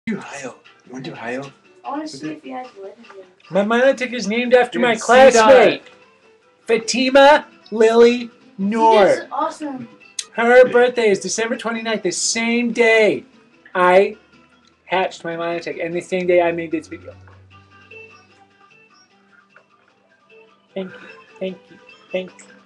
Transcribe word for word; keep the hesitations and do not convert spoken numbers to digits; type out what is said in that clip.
Do Ohio. You want to do Ohio? I want to see if he has legendary. My Milotic is named after Dude, my C classmate, Fatima Lily Noor. He is awesome. Her birthday is December twenty-ninth, the same day I hatched my Milotic, and the same day I made this video. Thank you, thank you, thank you.